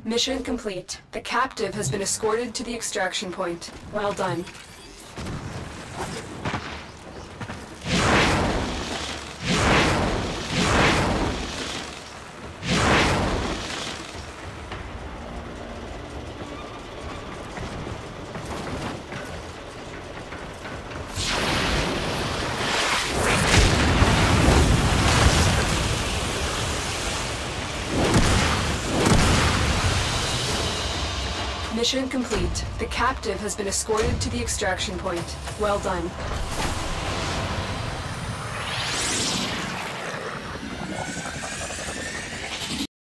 Mission complete. The captive has been escorted to the extraction point. Well done. Mission complete. The captive has been escorted to the extraction point. Well done.